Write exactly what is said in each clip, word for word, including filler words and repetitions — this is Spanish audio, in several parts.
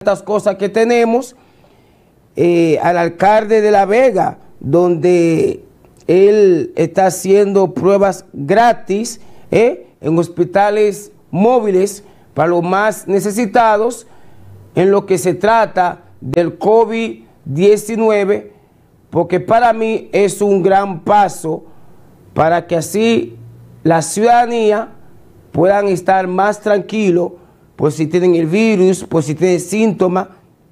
tantas cosas que tenemos, eh, al alcalde de La Vega, donde él está haciendo pruebas gratis eh, en hospitales móviles para los más necesitados en lo que se trata del COVID diecinueve, porque para mí es un gran paso para que así la ciudadanía puedan estar más tranquilos por si tienen el virus, por si tienen síntomas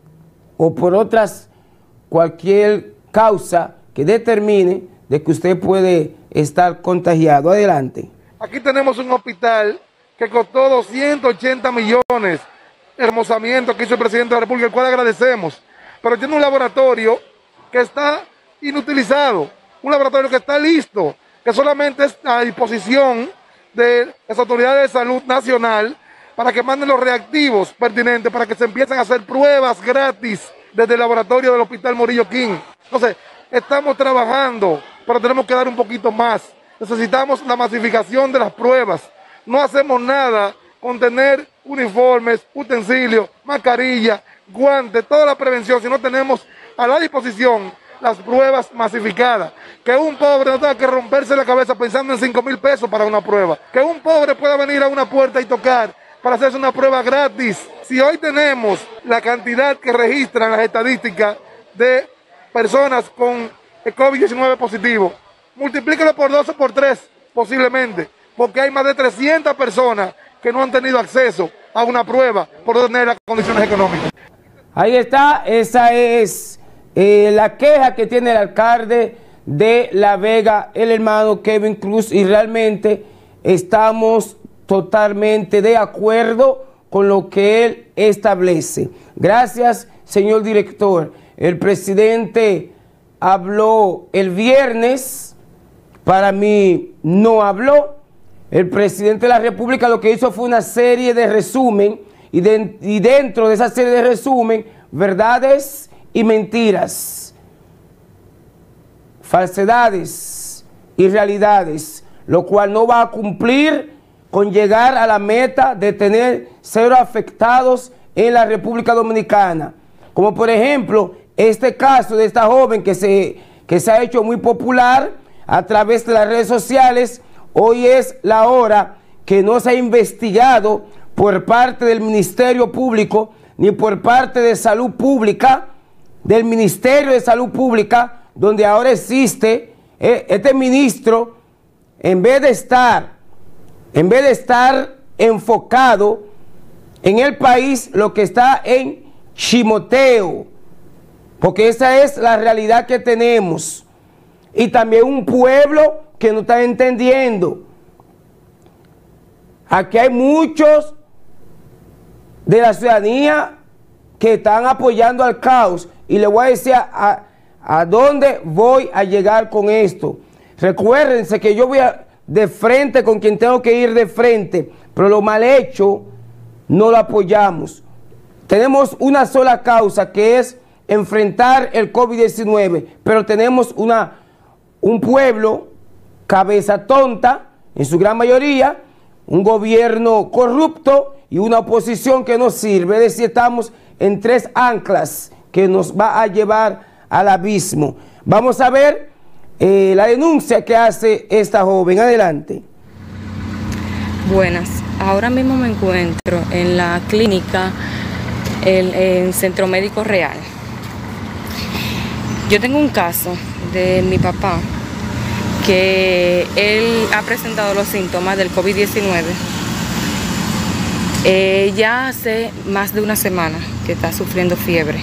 o por otras, cualquier causa que determine de que usted puede estar contagiado. Adelante. Aquí tenemos un hospital que costó doscientos ochenta millones, el remozamiento que hizo el presidente de la República, el cual agradecemos, pero tiene un laboratorio que está inutilizado, un laboratorio que está listo, que solamente está a disposición de las autoridades de salud nacional para que manden los reactivos pertinentes, para que se empiecen a hacer pruebas gratis desde el laboratorio del Hospital Morillo King. Entonces, estamos trabajando, pero tenemos que dar un poquito más. Necesitamos la masificación de las pruebas. No hacemos nada con tener uniformes, utensilios, mascarillas, guantes, toda la prevención, si no tenemos a la disposición las pruebas masificadas. Que un pobre no tenga que romperse la cabeza pensando en cinco mil pesos para una prueba. Que un pobre pueda venir a una puerta y tocar para hacerse una prueba gratis. Si hoy tenemos la cantidad que registran las estadísticas de personas con el COVID diecinueve positivo, multiplíquelo por dos o por tres posiblemente, porque hay más de trescientas personas que no han tenido acceso a una prueba por no tener las condiciones económicas. Ahí está, esa es eh, la queja que tiene el alcalde de La Vega, el hermano Kevin Cruz, y realmente estamos totalmente de acuerdo con lo que él establece. Gracias, señor director. El presidente habló el viernes, para mí no habló. El presidente de la República lo que hizo fue una serie de resumen y, de, y dentro de esa serie de resumen, verdades y mentiras, falsedades y realidades, lo cual no va a cumplir con llegar a la meta de tener cero afectados en la República Dominicana. Como por ejemplo, este caso de esta joven que se, que se ha hecho muy popular a través de las redes sociales. Hoy es la hora que no se ha investigado por parte del Ministerio Público ni por parte de Salud Pública, del Ministerio de Salud Pública, donde ahora existe eh, este ministro, en vez de estar En vez de estar enfocado en el país, lo que está en chimoteo, porque esa es la realidad que tenemos. Y también un pueblo que no está entendiendo. Aquí hay muchos de la ciudadanía que están apoyando al caos. Y le voy a decir a, a, a dónde voy a llegar con esto. Recuérdense que yo voy a de frente con quien tengo que ir de frente, pero lo mal hecho no lo apoyamos. Tenemos una sola causa, que es enfrentar el COVID diecinueve, pero tenemos una, un pueblo cabeza tonta, en su gran mayoría, un gobierno corrupto y una oposición que no sirve. Es decir, estamos en tres anclas que nos va a llevar al abismo. Vamos a ver Eh, la denuncia que hace esta joven. Adelante. Buenas, ahora mismo me encuentro en la clínica, el, en Centro Médico Real. Yo tengo un caso de mi papá que él ha presentado los síntomas del COVID diecinueve. Eh, ya hace más de una semana que está sufriendo fiebre.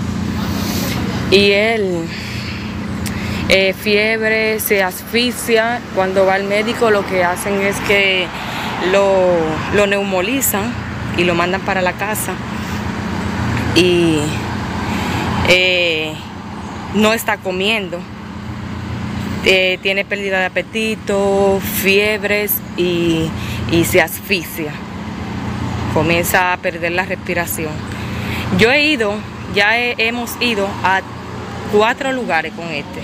Y él... Eh, fiebre, se asfixia. Cuando va al médico lo que hacen es que lo, lo neumolizan y lo mandan para la casa y eh, no está comiendo, eh, tiene pérdida de apetito, fiebres y, y se asfixia, comienza a perder la respiración. Yo he ido, ya he, hemos ido a cuatro lugares con este.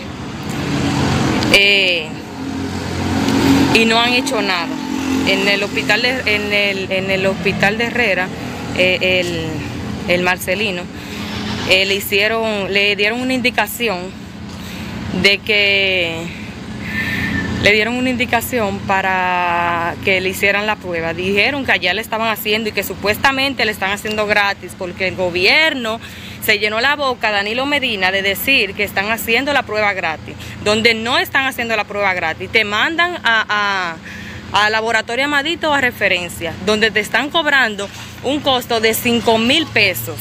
Eh, y no han hecho nada. En el hospital de, en el, en el hospital de Herrera, eh, el, el Marcelino, eh, le hicieron, le dieron una indicación de que le dieron una indicación para que le hicieran la prueba. Dijeron que allá le estaban haciendo y que supuestamente le están haciendo gratis porque el gobierno se llenó la boca, Danilo Medina, de decir que están haciendo la prueba gratis, donde no están haciendo la prueba gratis. Te mandan a, a, a Laboratorio Amadito a referencia, donde te están cobrando un costo de cinco mil pesos.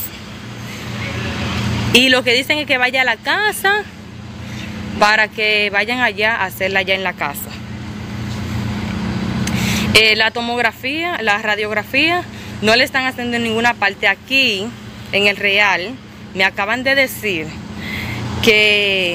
Y lo que dicen es que vaya a la casa para que vayan allá a hacerla allá en la casa. Eh, la tomografía, la radiografía, no le están haciendo en ninguna parte. Aquí, en el Real, me acaban de decir que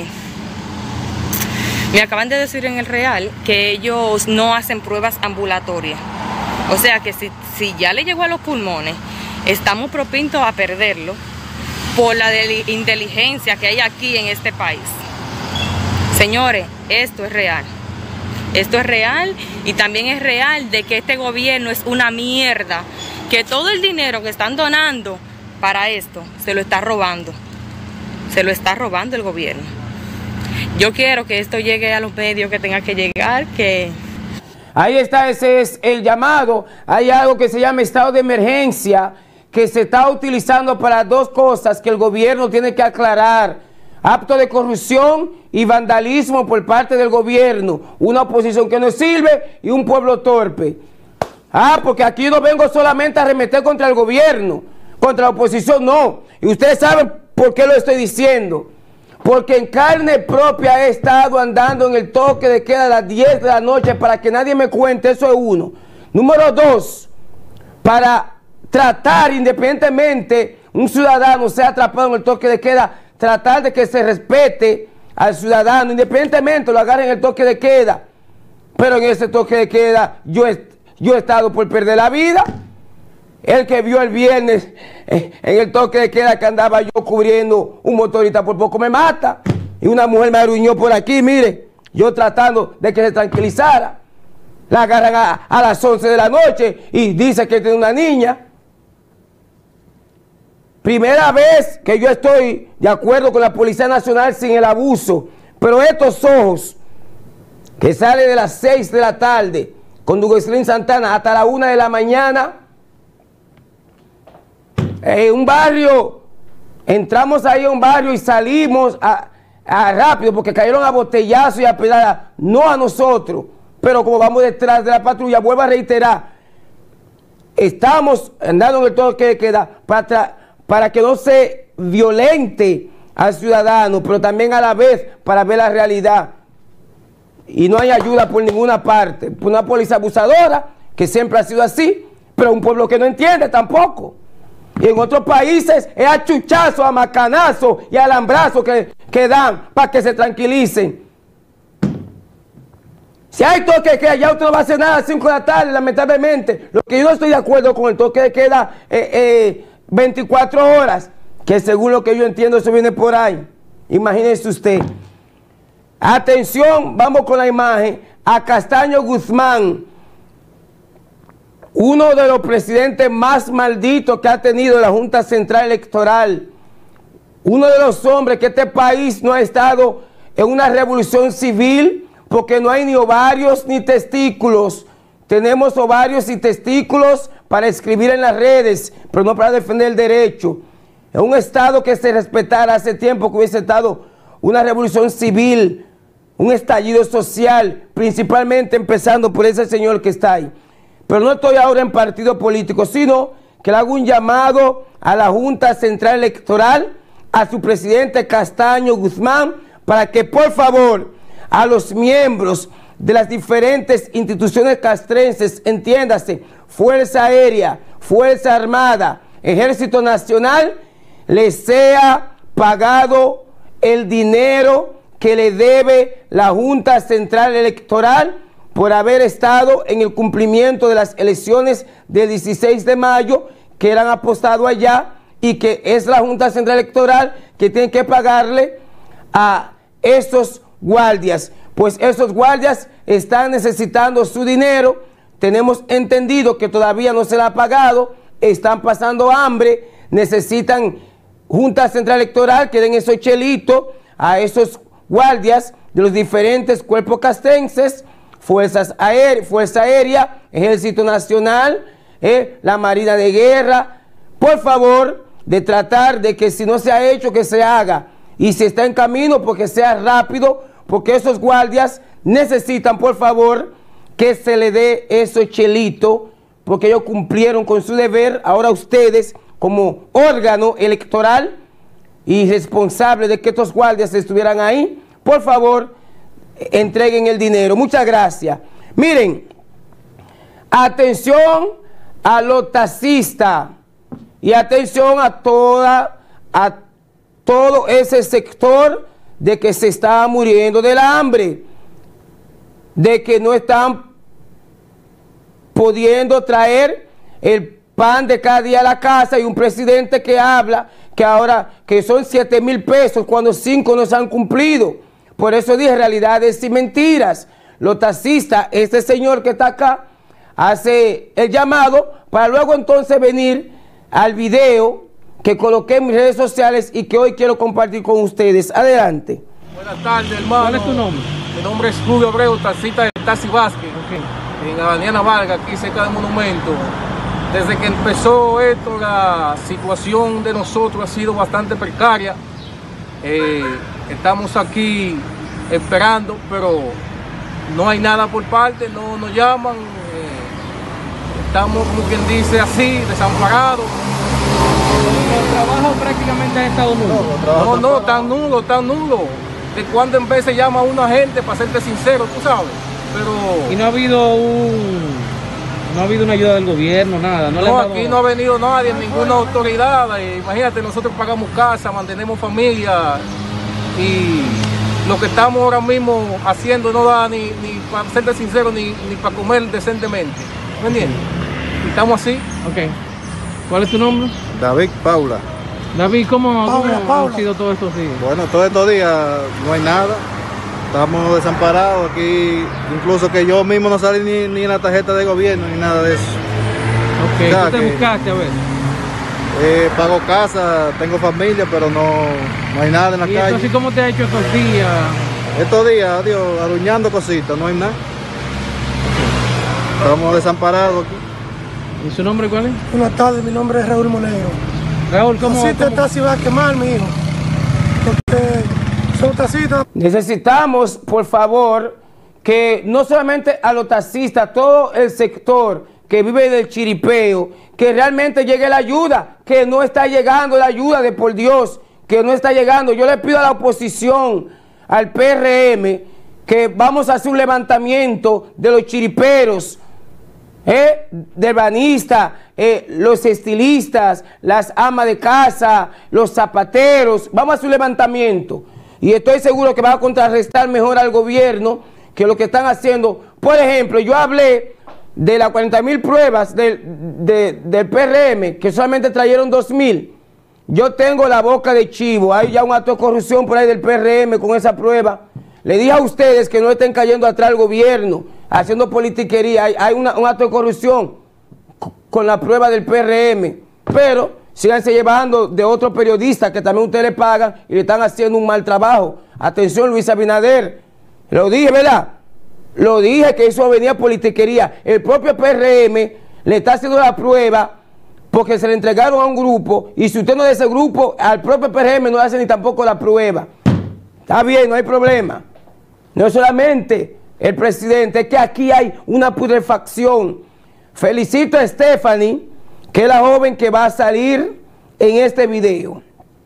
me acaban de decir en el Real que ellos no hacen pruebas ambulatorias. O sea que si, si ya le llegó a los pulmones, estamos propensos a perderlo por la de inteligencia que hay aquí en este país. Señores, esto es real. Esto es real y también es real de que este gobierno es una mierda, que todo el dinero que están donando para esto se lo está robando. Se lo está robando el gobierno. Yo quiero que esto llegue a los medios que tenga que llegar, que... Ahí está, ese es el llamado. Hay algo que se llama estado de emergencia, que se está utilizando para dos cosas que el gobierno tiene que aclarar. Acto de corrupción y vandalismo por parte del gobierno. Una oposición que no sirve y un pueblo torpe. Ah, porque aquí no vengo solamente a arremeter contra el gobierno, contra la oposición, no. Y ustedes saben por qué lo estoy diciendo. Porque en carne propia he estado andando en el toque de queda a las diez de la noche para que nadie me cuente, eso es uno. Número dos, para tratar independientemente un ciudadano sea atrapado en el toque de queda, tratar de que se respete al ciudadano, independientemente lo agarren en el toque de queda. Pero en ese toque de queda yo he, yo he estado por perder la vida. El que vio el viernes eh, en el toque de queda que andaba yo cubriendo un motorista, por poco me mata. Y una mujer me arruinó por aquí, mire, yo tratando de que se tranquilizara. La agarran a, a las once de la noche y dice que tiene una niña. Primera vez que yo estoy de acuerdo con la Policía Nacional sin el abuso. Pero estos ojos que salen de las seis de la tarde con Dugueslin Santana hasta la una de la mañana, en un barrio, entramos ahí a un barrio y salimos a, a rápido porque cayeron a botellazo y a pedradas, no a nosotros, pero como vamos detrás de la patrulla, vuelvo a reiterar, estamos andando en el toque de queda para, para que no se violente al ciudadano, pero también a la vez para ver la realidad. Y no hay ayuda por ninguna parte, por una policía abusadora, que siempre ha sido así, pero un pueblo que no entiende tampoco. Y en otros países es a chuchazo, a macanazo y alambrazo que, que dan para que se tranquilicen. Si hay toque de queda, ya usted no va a hacer nada a las cinco de la tarde, lamentablemente. Lo que yo no estoy de acuerdo con el toque de queda eh, eh, veinticuatro horas, que según lo que yo entiendo eso viene por ahí. Imagínese usted. Atención, vamos con la imagen. A Castaño Guzmán, uno de los presidentes más malditos que ha tenido la Junta Central Electoral, uno de los hombres que este país no ha estado en una revolución civil porque no hay ni ovarios ni testículos. Tenemos ovarios y testículos para escribir en las redes, pero no para defender el derecho. En un estado que se respetara hace tiempo que hubiese estado una revolución civil, un estallido social, principalmente empezando por ese señor que está ahí. Pero no estoy ahora en partido político, sino que le hago un llamado a la Junta Central Electoral, a su presidente Castaño Guzmán, para que por favor a los miembros de las diferentes instituciones castrenses, entiéndase, Fuerza Aérea, Fuerza Armada, Ejército Nacional, les sea pagado el dinero que le debe la Junta Central Electoral por haber estado en el cumplimiento de las elecciones del dieciséis de mayo, que eran apostado allá, y que es la Junta Central Electoral que tiene que pagarle a esos guardias, pues esos guardias están necesitando su dinero. Tenemos entendido que todavía no se le ha pagado, están pasando hambre, necesitan Junta Central Electoral que den esos chelitos a esos guardias de los diferentes cuerpos castrenses, Fuerzas Aéreas, Fuerza Aérea, Ejército Nacional, eh, la Marina de Guerra. Por favor, de tratar de que si no se ha hecho, que se haga. Y si está en camino, porque sea rápido, porque esos guardias necesitan, por favor, que se le dé esos chelitos, porque ellos cumplieron con su deber. Ahora ustedes, como órgano electoral y responsable de que estos guardias estuvieran ahí, por favor, entreguen el dinero. Muchas gracias. Miren, atención a los taxistas y atención a toda, a todo ese sector de que se está muriendo del hambre, de que no están pudiendo traer el pan de cada día a la casa, y un presidente que habla que ahora que son siete mil pesos cuando cinco no se han cumplido. Por eso dije realidades y mentiras. Los taxistas, este señor que está acá, hace el llamado para luego entonces venir al video que coloqué en mis redes sociales y que hoy quiero compartir con ustedes. Adelante. Buenas tardes, hermano. ¿Cuál es tu nombre? Mi nombre es Julio Abreu, taxista de Taxi Vázquez, Okay. en Avenida Vargas, aquí cerca del monumento. Desde que empezó esto, la situación de nosotros ha sido bastante precaria. Eh, estamos aquí esperando, pero no hay nada por parte, no nos llaman. Eh, estamos, como quien dice, así, desamparados. El trabajo prácticamente ha estado nulo. No, no, tan nulo, tan nulo. De cuando en vez se llama a una gente, para serte sincero, tú sabes. Pero Y no ha habido un... No ha habido una ayuda del gobierno, nada. No, le no, han dado- aquí no ha venido nadie, ninguna autoridad. Eh, imagínate, nosotros pagamos casa, mantenemos familia, y lo que estamos ahora mismo haciendo no da ni, ni para serte sincero, ni, ni para comer decentemente. ¿Me entiendes? Y estamos así. Ok. ¿Cuál es tu nombre? David Paula. David, ¿cómo, Paula, cómo Paula. han sido todos estos días? Bueno, todos estos días no hay nada. Estamos desamparados aquí. Incluso que yo mismo no salí ni, ni en la tarjeta de gobierno ni nada de eso. Ok, Ya tú te que- buscaste a ver. Eh, pago casa, tengo familia, pero no, no hay nada en la ¿Y calle. entonces cómo te ha hecho estos días? Estos días, adiós, aruñando cositas, no hay nada. Estamos desamparados aquí. ¿Y su nombre cuál es? Buenas tardes, mi nombre es Raúl Monegro. Raúl, ¿cómo? Así te cómo- taxi va a quemar, mi hijo. Porque son taxistas. Necesitamos, por favor, que no solamente a los taxistas, todo el sector que vive del chiripeo, que realmente llegue la ayuda, que no está llegando la ayuda de por Dios, que no está llegando. Yo le pido a la oposición, al P R M, que vamos a hacer un levantamiento de los chiriperos, eh, de banistas, eh, los estilistas, las amas de casa, los zapateros. Vamos a hacer un levantamiento y estoy seguro que va a contrarrestar mejor al gobierno que lo que están haciendo. Por ejemplo, yo hablé de las cuarenta mil pruebas del, de, del P R M, que solamente trajeron dos mil. Yo tengo la boca de chivo, hay ya un acto de corrupción por ahí del P R M con esa prueba. Le dije a ustedes que no estén cayendo atrás al gobierno, haciendo politiquería. Hay, hay una, un acto de corrupción con la prueba del P R M, pero síganse llevando de otros periodistas que también ustedes le pagan y le están haciendo un mal trabajo. Atención, Luis Abinader, lo dije, ¿verdad? Lo dije que eso venía politiquería. El propio P R M le está haciendo la prueba porque se le entregaron a un grupo, y si usted no es de ese grupo, al propio P R M no le hace ni tampoco la prueba. Está bien, no hay problema. No solamente el presidente, es que aquí hay una putrefacción. Felicito a Stephanie, que es la joven que va a salir en este video.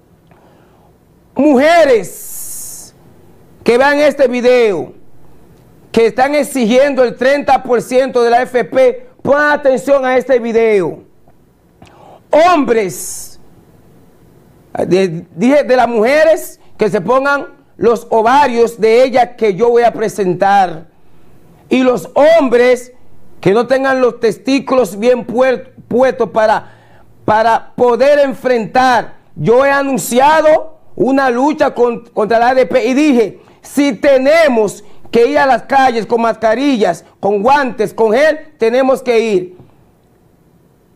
Mujeres que vean este video, que están exigiendo el treinta por ciento de la A F P, pongan atención a este video. Hombres, de, dije de las mujeres, que se pongan los ovarios de ella que yo voy a presentar, y los hombres que no tengan los testículos bien puestos para, para poder enfrentar. Yo he anunciado una lucha con, contra la A D P y dije, si tenemos que ir a las calles con mascarillas, con guantes, con gel, tenemos que ir.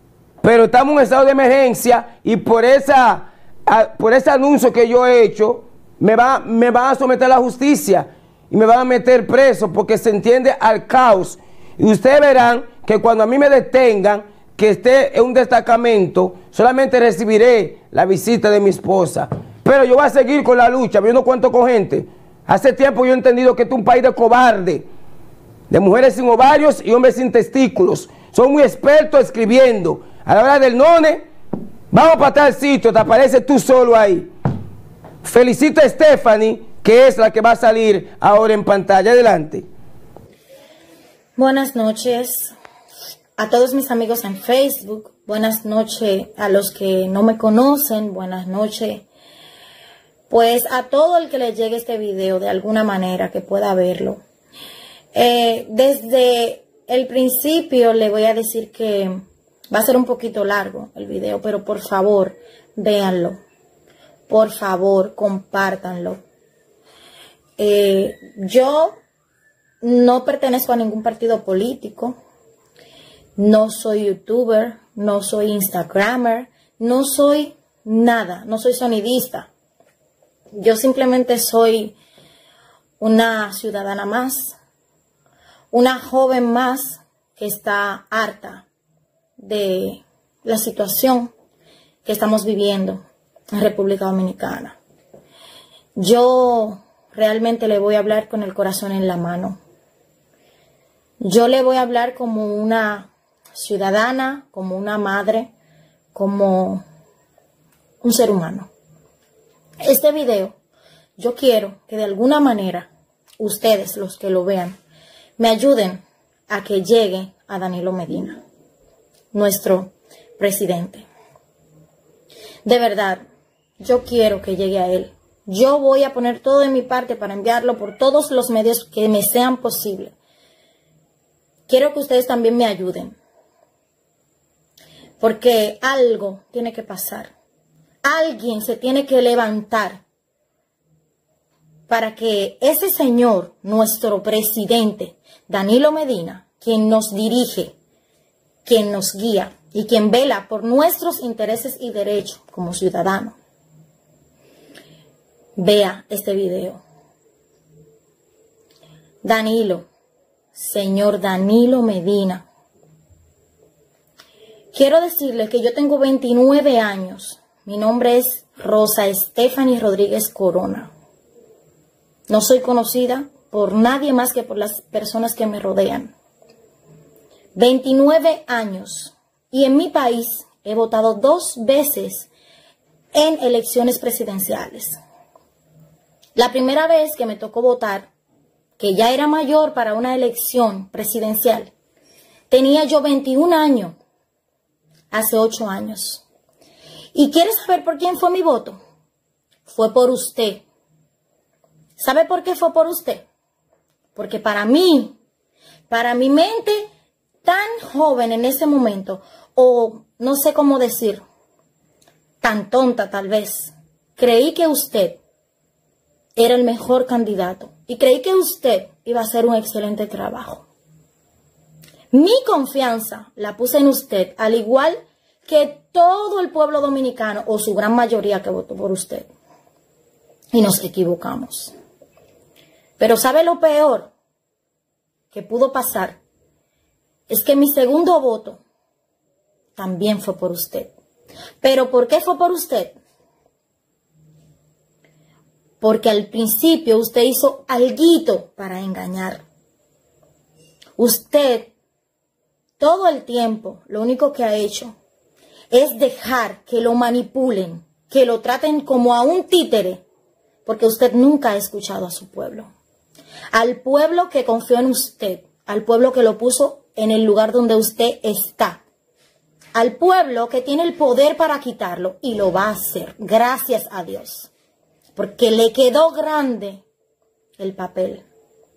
pero estamos en estado de emergencia y por, esa, a, por ese anuncio que yo he hecho, me, va, me van a someter a la justicia y me van a meter preso porque se entiende al caos. Y ustedes verán que cuando a mí me detengan, que esté en un destacamento, solamente recibiré la visita de mi esposa. Pero yo voy a seguir con la lucha, yo no cuento con gente. Hace tiempo yo he entendido que este es un país de cobarde, de mujeres sin ovarios y hombres sin testículos. Son muy expertos escribiendo. A la hora del none, vamos para tal sitio, te apareces tú solo ahí. Felicito a Stephanie, que es la que va a salir ahora en pantalla. Adelante. Buenas noches a todos mis amigos en Facebook. Buenas noches a los que no me conocen. Buenas noches, pues, a todo el que le llegue este video de alguna manera que pueda verlo. Eh, desde el principio le voy a decir que va a ser un poquito largo el video, pero por favor, véanlo. Por favor, compártanlo. Eh, yo no pertenezco a ningún partido político. No soy youtuber, no soy instagramer, no soy nada, no soy sonidista. Yo simplemente soy una ciudadana más, una joven más que está harta de la situación que estamos viviendo en República Dominicana. Yo realmente le voy a hablar con el corazón en la mano. Yo le voy a hablar como una ciudadana, como una madre, como un ser humano. Este video, yo quiero que de alguna manera ustedes, los que lo vean, me ayuden a que llegue a Danilo Medina, nuestro presidente. De verdad, yo quiero que llegue a él. Yo voy a poner todo de mi parte para enviarlo por todos los medios que me sean posibles. Quiero que ustedes también me ayuden, porque algo tiene que pasar. Alguien se tiene que levantar para que ese señor, nuestro presidente, Danilo Medina, quien nos dirige, quien nos guía y quien vela por nuestros intereses y derechos como ciudadanos, vea este video. Danilo, señor Danilo Medina, quiero decirle que yo tengo veintinueve años. Mi nombre es Rosa Stephanie Rodríguez Corona. No soy conocida por nadie más que por las personas que me rodean. veintinueve años. Y en mi país he votado dos veces en elecciones presidenciales. La primera vez que me tocó votar, que ya era mayor para una elección presidencial, tenía yo veintiún años, hace ocho años. ¿Y quieres saber por quién fue mi voto? Fue por usted. ¿Sabe por qué fue por usted? Porque para mí, para mi mente tan joven en ese momento, o no sé cómo decir, tan tonta tal vez, creí que usted era el mejor candidato y creí que usted iba a hacer un excelente trabajo. Mi confianza la puse en usted, al igual que todo el pueblo dominicano, o su gran mayoría que votó por usted. Y nos equivocamos. Pero ¿sabe lo peor que pudo pasar? Es que mi segundo voto también fue por usted. ¿Pero por qué fue por usted? Porque al principio usted hizo alguito para engañar. Usted, todo el tiempo, lo único que ha hecho es dejar que lo manipulen, que lo traten como a un títere, porque usted nunca ha escuchado a su pueblo. Al pueblo que confió en usted, al pueblo que lo puso en el lugar donde usted está, al pueblo que tiene el poder para quitarlo, y lo va a hacer, gracias a Dios, porque le quedó grande el papel.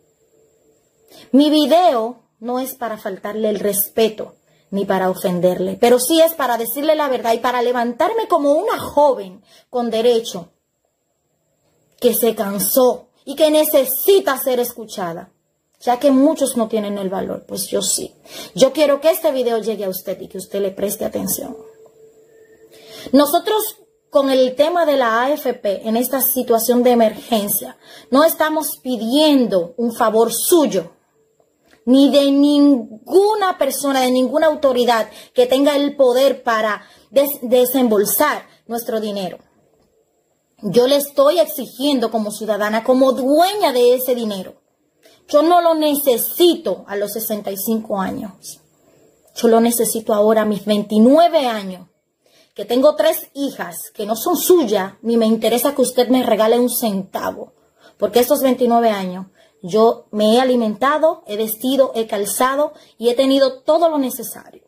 Mi video no es para faltarle el respeto ni para ofenderle, pero sí es para decirle la verdad y para levantarme como una joven con derecho que se cansó y que necesita ser escuchada. ya que muchos no tienen el valor, pues yo sí. Yo quiero que este video llegue a usted y que usted le preste atención. Nosotros, con el tema de la A F P, en esta situación de emergencia, no estamos pidiendo un favor suyo, ni de ninguna persona, de ninguna autoridad que tenga el poder para des desembolsar nuestro dinero. Yo le estoy exigiendo como ciudadana, como dueña de ese dinero. Yo no lo necesito a los sesenta y cinco años. Yo lo necesito ahora a mis veintinueve años. Que tengo tres hijas que no son suyas, ni me interesa que usted me regale un centavo. Porque estos veintinueve años yo me he alimentado, he vestido, he calzado y he tenido todo lo necesario.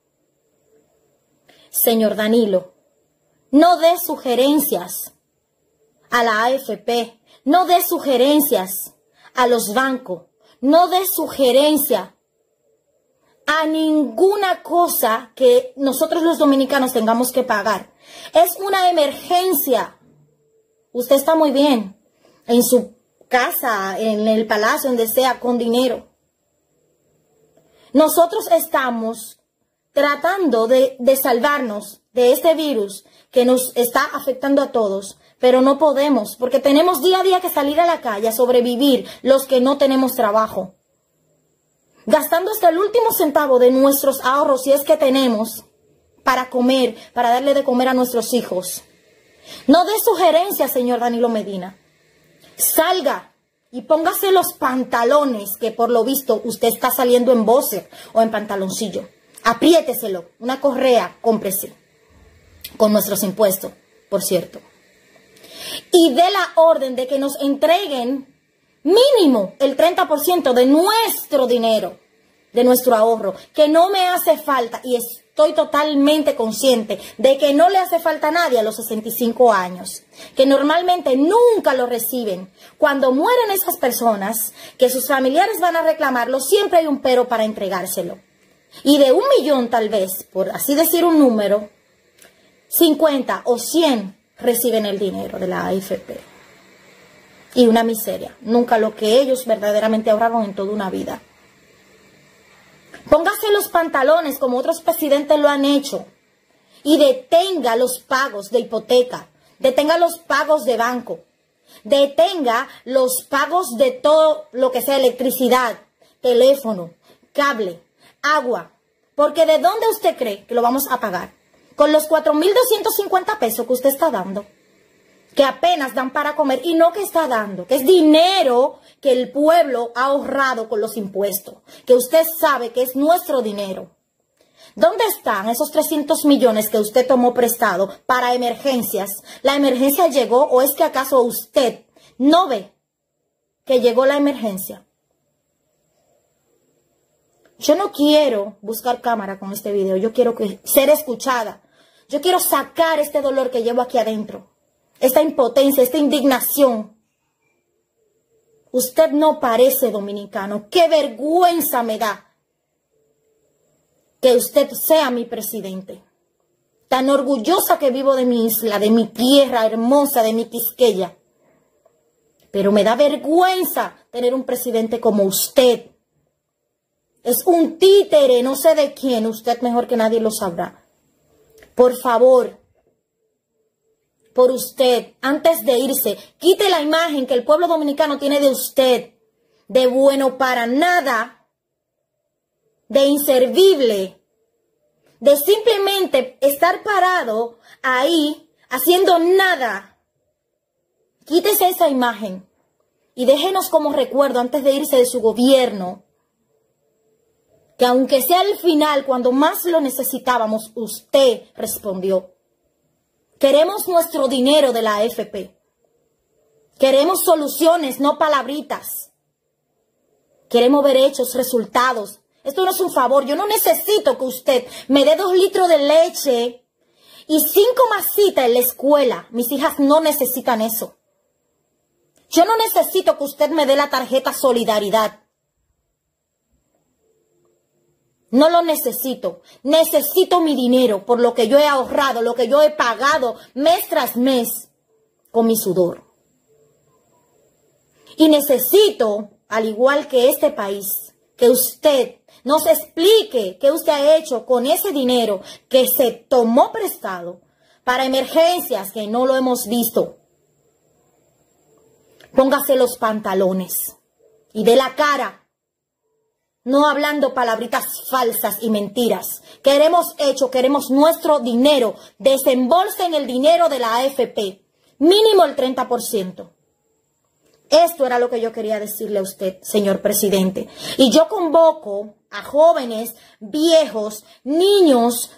Señor Danilo, no dé sugerencias a la A F P, no dé sugerencias a los bancos, no dé sugerencia a ninguna cosa que nosotros los dominicanos tengamos que pagar. Es una emergencia. Usted está muy bien en su casa, en el palacio, donde sea, con dinero. Nosotros estamos tratando de, de salvarnos de este virus que nos está afectando a todos, pero no podemos, porque tenemos día a día que salir a la calle a sobrevivir los que no tenemos trabajo. Gastando hasta el último centavo de nuestros ahorros, si es que tenemos, para comer, para darle de comer a nuestros hijos. No dé sugerencias, señor Danilo Medina. Salga y póngase los pantalones, que por lo visto usted está saliendo en boxer o en pantaloncillo. Apriéteselo, una correa, cómprese, con nuestros impuestos, por cierto. Y dé la orden de que nos entreguen mínimo el treinta por ciento de nuestro dinero, de nuestro ahorro, que no me hace falta, y estoy totalmente consciente de que no le hace falta a nadie a los sesenta y cinco años, que normalmente nunca lo reciben. Cuando mueren esas personas, que sus familiares van a reclamarlo, siempre hay un pero para entregárselo. Y de un millón tal vez, por así decir un número, cincuenta o cien reciben el dinero de la A F P. Y una miseria, nunca lo que ellos verdaderamente ahorraron en toda una vida. Póngase los pantalones como otros presidentes lo han hecho y detenga los pagos de hipoteca, detenga los pagos de banco, detenga los pagos de todo lo que sea electricidad, teléfono, cable, agua, porque ¿de dónde usted cree que lo vamos a pagar? Con los cuatro mil doscientos cincuenta pesos que usted está dando, que apenas dan para comer, y no que está dando, que es dinero que el pueblo ha ahorrado con los impuestos, que usted sabe que es nuestro dinero. ¿Dónde están esos trescientos millones que usted tomó prestado para emergencias? ¿La emergencia llegó o es que acaso usted no ve que llegó la emergencia? Yo no quiero buscar cámara con este video, yo quiero que, ser escuchada. Yo quiero sacar este dolor que llevo aquí adentro. Esta impotencia, esta indignación. Usted no parece dominicano. ¡Qué vergüenza me da que usted sea mi presidente! Tan orgullosa que vivo de mi isla, de mi tierra hermosa, de mi Quisqueya. Pero me da vergüenza tener un presidente como usted. Es un títere, no sé de quién, usted mejor que nadie lo sabrá. Por favor, por usted, antes de irse, quite la imagen que el pueblo dominicano tiene de usted, de bueno para nada, de inservible, de simplemente estar parado ahí, haciendo nada. Quítese esa imagen y déjenos como recuerdo antes de irse de su gobierno, que aunque sea el final, cuando más lo necesitábamos, usted respondió. Queremos nuestro dinero de la A F P. Queremos soluciones, no palabritas. Queremos ver hechos, resultados. Esto no es un favor. Yo no necesito que usted me dé dos litros de leche y cinco masitas en la escuela. Mis hijas no necesitan eso. Yo no necesito que usted me dé la tarjeta Solidaridad. No lo necesito. Necesito mi dinero por lo que yo he ahorrado, lo que yo he pagado mes tras mes con mi sudor. Y necesito al igual que este país, que usted nos explique qué usted ha hecho con ese dinero que se tomó prestado para emergencias que no lo hemos visto. Póngase los pantalones y dé la cara, no hablando palabritas falsas y mentiras. Queremos hecho, queremos nuestro dinero. Desembolsen el dinero de la A F P, mínimo el treinta por ciento. Esto era lo que yo quería decirle a usted, señor presidente. Y yo convoco a jóvenes, viejos, niños,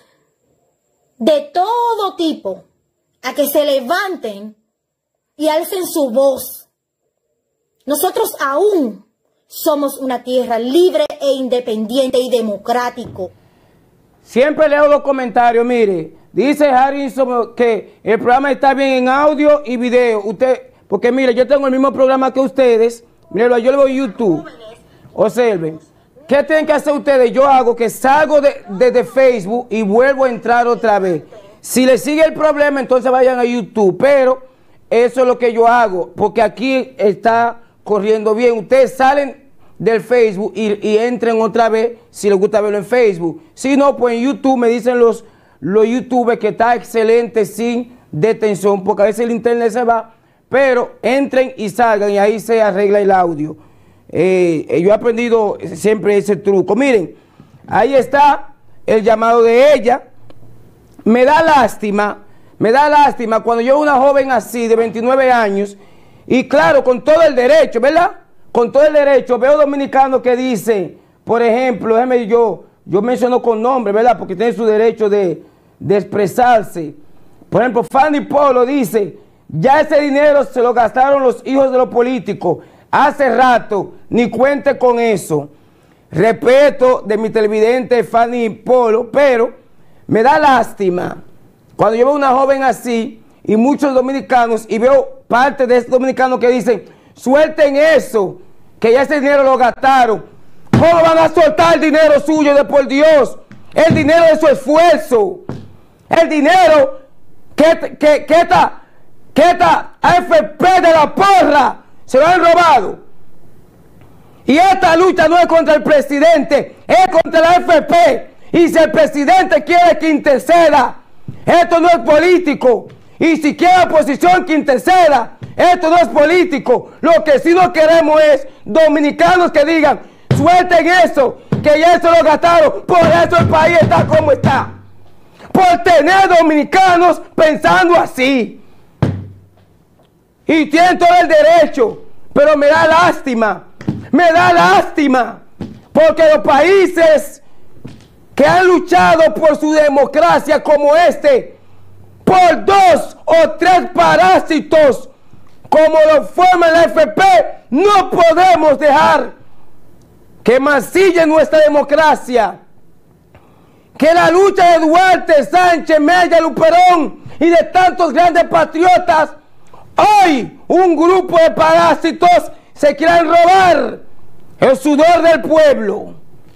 de todo tipo, a que se levanten y alcen su voz. Nosotros aún somos una tierra libre e independiente y democrático. Siempre leo los comentarios, mire, dice Harrison que el programa está bien en audio y video. Usted, porque mire, yo tengo el mismo programa que ustedes, mire, yo lo veo en YouTube. Observen. ¿Qué tienen que hacer ustedes? Yo hago que salgo de, de, de Facebook y vuelvo a entrar otra vez. Si les sigue el problema, entonces vayan a YouTube. Pero eso es lo que yo hago, porque aquí está corriendo bien. Ustedes salen del Facebook y, y entren otra vez si les gusta verlo en Facebook. Si no, pues en YouTube me dicen los, los youtubers que está excelente sin detención, porque a veces el internet se va, pero entren y salgan y ahí se arregla el audio. Eh, yo he aprendido siempre ese truco. Miren, ahí está el llamado de ella. Me da lástima, me da lástima cuando yo una joven así de veintinueve años, y claro, con todo el derecho, ¿verdad? Con todo el derecho, veo dominicanos que dicen, por ejemplo, déjeme yo, yo menciono con nombre, ¿verdad? Porque tienen su derecho de, de expresarse. Por ejemplo, Fanny Polo dice, ya ese dinero se lo gastaron los hijos de los políticos. Hace rato, ni cuente con eso. Respeto de mi televidente Fanny Polo, pero me da lástima cuando yo veo una joven así y muchos dominicanos y veo parte de estos dominicanos que dicen, suelten eso, que ya ese dinero lo gastaron. ¿Cómo van a soltar el dinero suyo de por Dios? El dinero de su esfuerzo. El dinero que, que, que esta, que esta A F P de la porra se lo han robado. Y esta lucha no es contra el presidente, es contra la A F P. Y si el presidente quiere que interceda, esto no es político. Y si quiere oposición que interceda, esto no es político. Lo que sí no queremos es dominicanos que digan, suelten eso, que ya eso lo gastaron. Por eso el país está como está. Por tener dominicanos pensando así. Y tienen todo el derecho, pero me da lástima, me da lástima, porque los países que han luchado por su democracia como este, por dos o tres parásitos, como lo forma la A F P, no podemos dejar que mancille nuestra democracia. Que la lucha de Duarte, Sánchez, Mella, Luperón y de tantos grandes patriotas, hoy un grupo de parásitos se quieren robar el sudor del pueblo.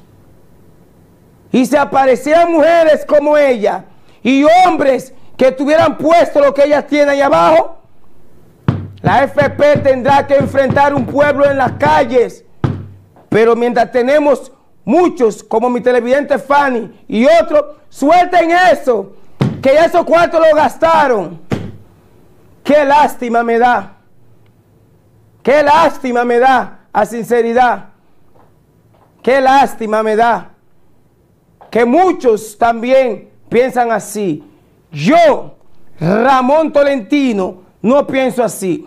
Y se aparecieran mujeres como ella y hombres que tuvieran puesto lo que ellas tienen ahí abajo, la A F P tendrá que enfrentar un pueblo en las calles. Pero mientras tenemos muchos, como mi televidente Fanny y otros, suelten eso, que ya esos cuartos lo gastaron. Qué lástima me da, qué lástima me da, a sinceridad, qué lástima me da, que muchos también piensan así. Yo, Ramón Tolentino, no pienso así.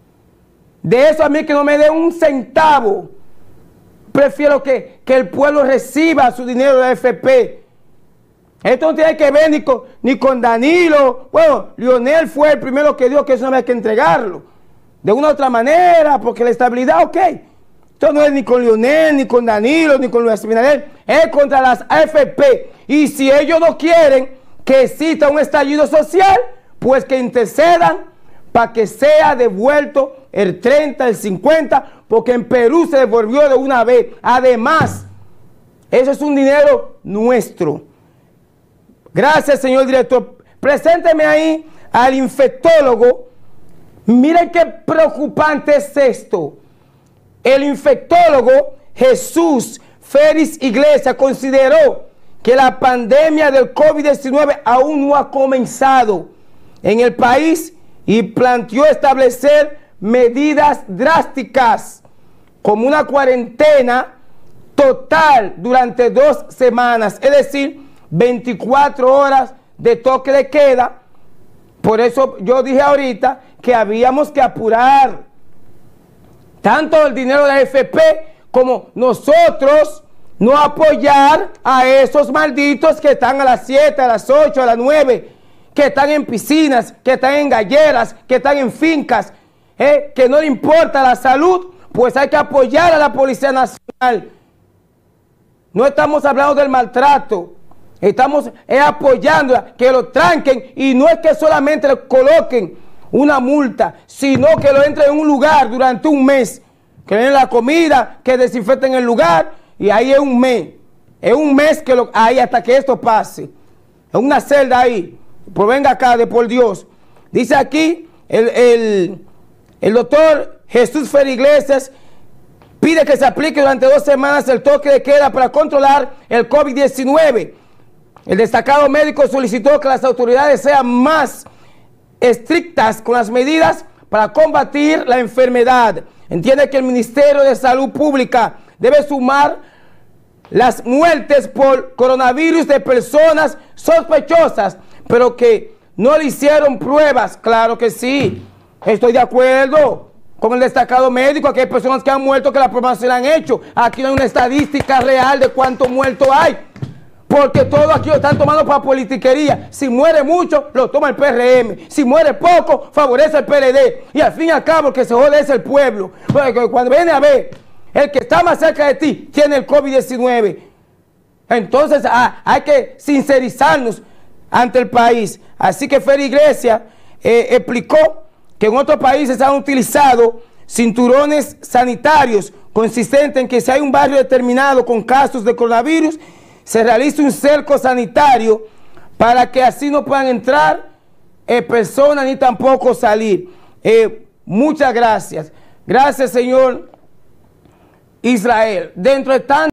De eso a mí que no me dé un centavo. Prefiero que, que el pueblo reciba su dinero de la A F P. Esto no tiene que ver ni con, ni con Danilo. Bueno, Lionel fue el primero que dijo que eso no había que entregarlo. De una u otra manera, porque la estabilidad, ok. Esto no es ni con Lionel, ni con Danilo, ni con Luis Abinader. Es contra las A F P. Y si ellos no quieren que exista un estallido social, pues que intercedan para que sea devuelto el treinta, el cincuenta, porque en Perú se devolvió de una vez. Además, eso es un dinero nuestro. Gracias, señor director. Presénteme ahí al infectólogo. Miren qué preocupante es esto. El infectólogo Jesús Félix Iglesias consideró que la pandemia del COVID diecinueve aún no ha comenzado en el país y planteó establecer medidas drásticas como una cuarentena total durante dos semanas, es decir, veinticuatro horas de toque de queda. Por eso yo dije ahorita que habíamos que apurar tanto el dinero de la A F P como nosotros no apoyar a esos malditos que están a las siete, a las ocho, a las nueve, que están en piscinas, que están en galleras, que están en fincas, eh, que no le importa la salud. Pues hay que apoyar a la Policía Nacional. No estamos hablando del maltrato, estamos eh, apoyándola, que lo tranquen, y no es que solamente le coloquen una multa, sino que lo entren en un lugar durante un mes, que den la comida, que desinfecten el lugar, y ahí es un mes, es un mes que lo, ahí hasta que esto pase, es una celda ahí. Pues venga acá, de por Dios. Dice aquí el, el, el doctor Jesús Félix Iglesias pide que se aplique durante dos semanas el toque de queda para controlar el COVID diecinueve. El destacado médico solicitó que las autoridades sean más estrictas con las medidas para combatir la enfermedad. Entiende que el Ministerio de Salud Pública debe sumar las muertes por coronavirus de personas sospechosas, pero que no le hicieron pruebas. Claro que sí, estoy de acuerdo con el destacado médico. Aquí hay personas que han muerto que las pruebas se las han hecho. Aquí no hay una estadística real de cuántos muertos hay, porque todo aquí lo están tomando para politiquería. Si muere mucho, lo toma el P R M. Si muere poco, favorece el P L D. Y al fin y al cabo, el que se jode es el pueblo. Porque cuando viene a ver, el que está más cerca de ti tiene el COVID diecinueve. Entonces ah, hay que sincerizarnos ante el país. Así que Félix Iglesias eh, explicó que en otros países han utilizado cinturones sanitarios consistentes en que si hay un barrio determinado con casos de coronavirus, se realiza un cerco sanitario para que así no puedan entrar eh, personas ni tampoco salir. Eh, muchas gracias. Gracias, señor Israel. Dentro de tanto